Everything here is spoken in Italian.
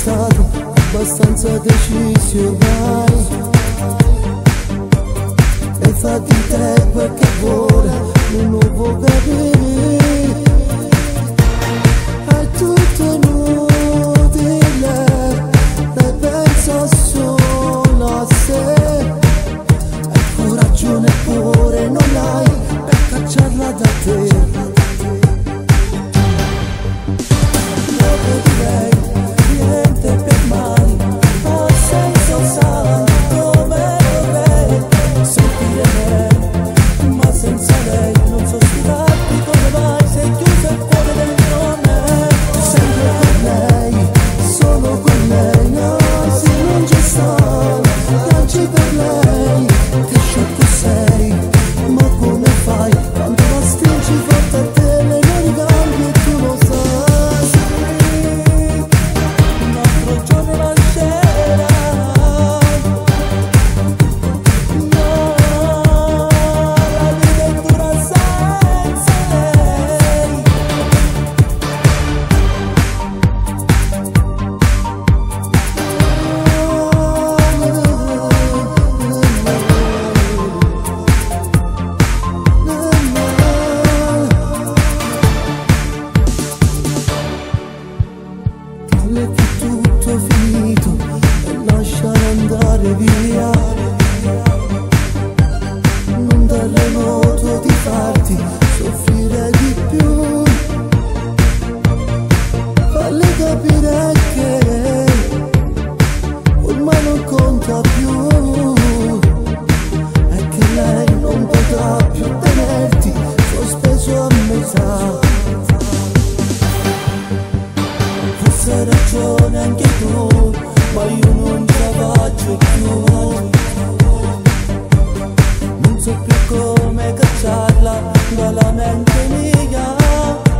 stato abbastanza deciso ormai, e infatti te qualche ora non lo può capire. È tutto inutile, lei pensa solo a sé, e il coraggio neppure non l'hai per cacciarla da te. Che tutto è finito e lasciare andare via, non darle modo di farti soffrire di più, farle capire che ormai non conta più, e che lei non potrà più tenerti sospeso a metà. Forse hai ragione anche tu, ma io non ce la faccio più, non so più come cacciarla dalla mente mia.